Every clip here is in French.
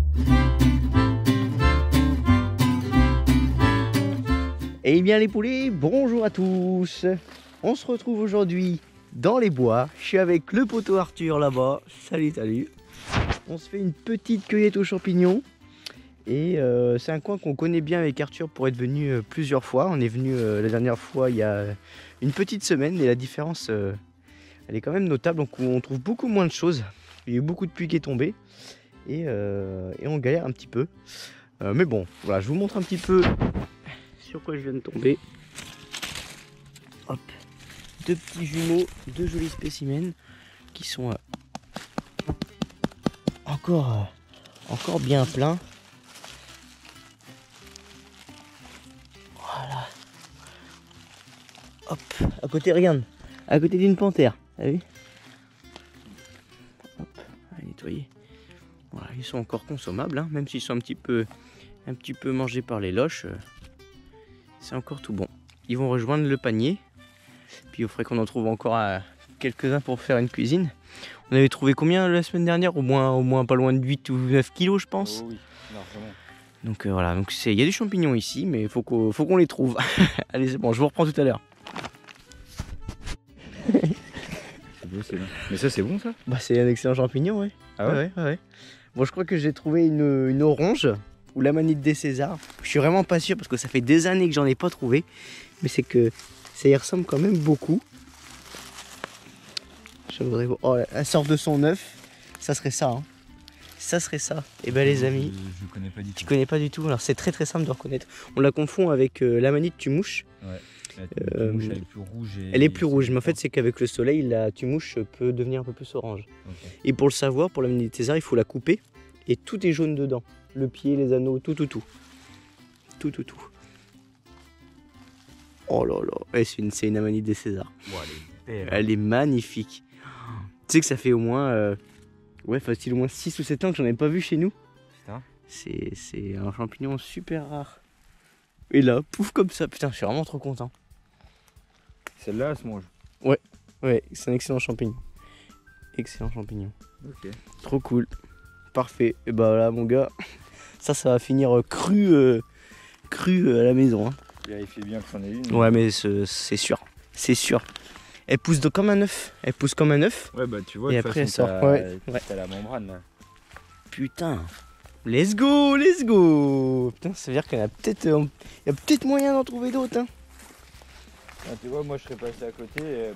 Eh bien les poulets, bonjour à tous. On se retrouve aujourd'hui dans les bois. Je suis avec le poteau Arthur là-bas. Salut, salut. On se fait une petite cueillette aux champignons. Et c'est un coin qu'on connaît bien avec Arthur pour être venu plusieurs fois. On est venu la dernière fois il y a une petite semaine et la différence elle est quand même notable. Donc on trouve beaucoup moins de choses. Il y a eu beaucoup de pluie qui est tombée et on galère un petit peu. Mais bon, voilà, je vous montre un petit peu sur quoi je viens de tomber. Hop, deux petits jumeaux, deux jolis spécimens qui sont encore bien pleins. Voilà. Hop, à côté, regarde, à côté d'une panthère, t'as vu? Hop, à nettoyer. Voilà, ils sont encore consommables, hein, même s'ils sont un petit peu mangés par les loches. C'est encore tout bon. Ils vont rejoindre le panier. Puis il faudrait qu'on en trouve encore quelques-uns pour faire une cuisine. On avait trouvé combien la semaine dernière? Au moins pas loin de 8 ou 9 kilos je pense. Oh oui, largement. Donc voilà, donc il y a des champignons ici, mais il faut qu'on les trouve. Allez, c'est bon, je vous reprends tout à l'heure. C'est beau, c'est bon. Mais ça c'est bon ça? Bah c'est un excellent champignon, ouais. Ah ouais? Ouais. Bon, je crois que j'ai trouvé une orange ou l'amanite des Césars. Je suis vraiment pas sûr parce que ça fait des années que j'en ai pas trouvé. Mais c'est que ça y ressemble quand même beaucoup. Je voudrais voir. Oh, elle sort de son œuf. Ça serait ça. Hein. Ça serait ça. Et ben les amis. Je connais pas du tout. Tu connais pas du tout. Alors c'est très simple de reconnaître. On la confond avec l'amanite tumouche. Ouais. La tumouche, elle est plus rouge. Elle est plus rouge, mais en fait c'est qu'avec le soleil, la tumouche peut devenir un peu plus orange. Okay. Et pour le savoir, pour l'amanite des Césars, il faut la couper. Et tout est jaune dedans. Le pied, les anneaux, tout. Tout. Oh là là, c'est une amanite des Césars. Oh, elle est belle. Elle est magnifique. Tu sais que ça fait au moins, facile au moins 6 ou 7 ans que j'en ai pas vu chez nous. Putain. C'est un champignon super rare. Et là, pouf comme ça, putain, je suis vraiment trop content. Celle-là, elle se mange. Ouais, c'est un excellent champignon. Excellent champignon. Ok. Trop cool. Parfait. Et bah là, mon gars, ça va finir cru à la maison. Hein. Vérifie bien que c'en est une. Ouais, mais c'est sûr. C'est sûr. Elle pousse comme un œuf. Ouais, bah tu vois, et de après façon, elle sort. Ouais. t'as la membrane là. Putain. Let's go. Putain, ça veut dire qu'il y a peut-être moyen d'en trouver d'autres. Hein. Ah, tu vois, moi je serais passé à côté et...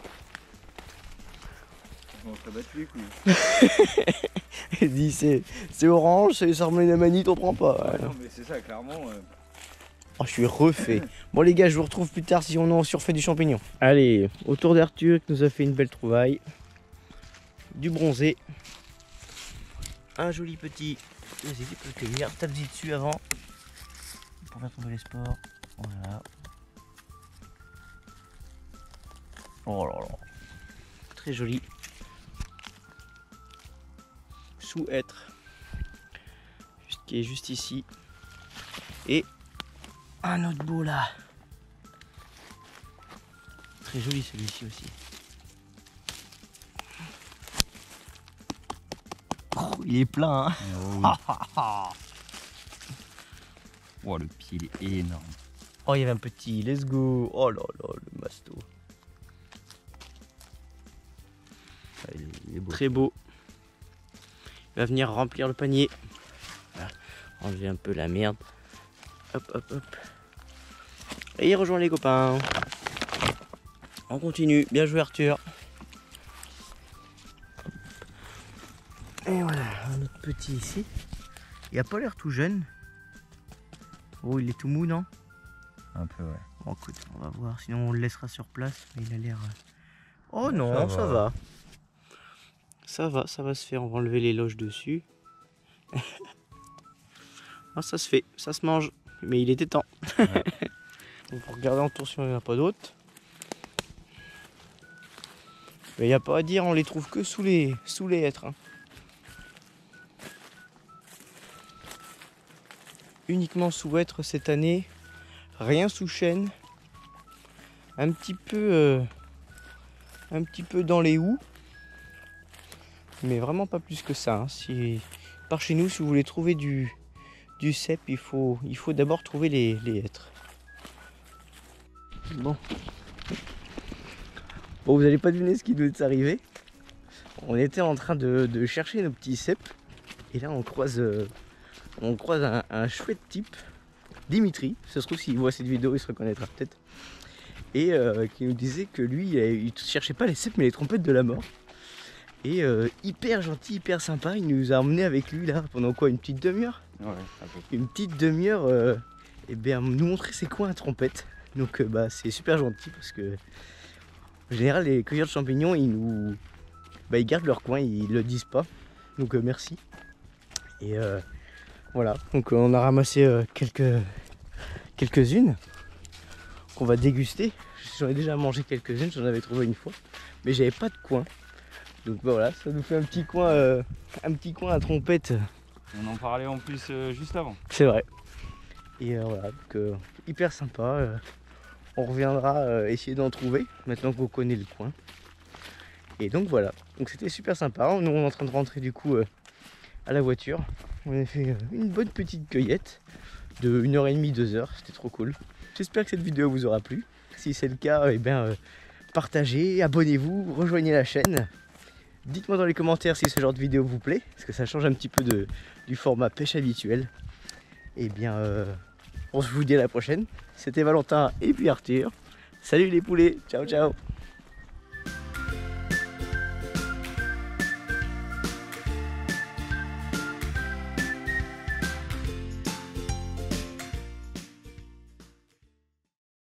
je m'en serais battu les couilles. Elle dit c'est orange, ça remet la manite, on prend pas. Ouais, non, mais c'est ça, clairement. Oh, je suis refait. Bon les gars, je vous retrouve plus tard si on a surfait du champignon. Allez, autour d'Arthur qui nous a fait une belle trouvaille. Du bronzé. Un joli petit. Vas-y, tu peux le cueillir. Tape-y dessus avant. Pour faire tomber les spores. Voilà. Oh là là. Très joli. Sous-hêtre. Qui est juste ici. Et un autre beau là. Très joli celui-ci aussi. Oh, il est plein hein. Oh, oui. Oh, le pied il est énorme. Oh, il y avait un petit, let's go. Oh là là, le masto. Ah, il est beau. Très beau. Il va venir remplir le panier. Voilà. Enlever un peu la merde. Hop. Et il rejoint les copains. On continue. Bien joué Arthur. Et voilà, un autre petit ici. Il a pas l'air tout jeune. Oh, il est tout mou, non? Un peu, ouais. Bon, écoute, on va voir. Sinon, on le laissera sur place. Mais il a l'air... Oh Ouais, non, ça va. Ça va se faire. On va enlever les loges dessus. Ah, ça se fait, ça se mange. Mais il était temps. Ouais. On va regarder en tour si on n'en a pas d'autres. Mais il n'y a pas à dire, on les trouve que sous les hêtres. Hein. Uniquement sous hêtres cette année. Rien sous chêne. Un petit peu dans les houx. Mais vraiment pas plus que ça. Hein. Si par chez nous, si vous voulez trouver du cèpe, il faut d'abord trouver les hêtres. Bon, vous n'allez pas deviner ce qui nous est arrivé. On était en train de chercher nos petits cèpes et là on croise un chouette type, Dimitri. Ça se trouve, s'il voit cette vidéo, il se reconnaîtra peut-être. Et qui nous disait que lui, il cherchait pas les cèpes mais les trompettes de la mort. Et hyper gentil, hyper sympa, il nous a emmenés avec lui là pendant quoi, une petite demi-heure. Ouais, un peu. Une petite demi-heure, et bien nous montrer c'est quoi un trompette. Donc c'est super gentil parce que en général les cueilleurs de champignons ils gardent leur coin, ils le disent pas. Donc merci. Et voilà, donc on a ramassé quelques-unes qu'on va déguster. J'en ai déjà mangé quelques-unes, j'en avais trouvé une fois, mais j'avais pas de coin. Donc voilà, ça nous fait un petit coin à trompette. On en parlait en plus juste avant. C'est vrai. Et voilà, donc hyper sympa. On reviendra essayer d'en trouver maintenant qu'on connaît le coin. Et donc voilà, donc c'était super sympa. Nous on est en train de rentrer du coup à la voiture. On a fait une bonne petite cueillette de 1h30, 2h, c'était trop cool. J'espère que cette vidéo vous aura plu. Si c'est le cas, partagez, abonnez-vous, rejoignez la chaîne. Dites-moi dans les commentaires si ce genre de vidéo vous plaît, parce que ça change un petit peu du format pêche habituel. Et bien, on se vous dit à la prochaine. C'était Valentin et puis Arthur. Salut les poulets, ciao ciao.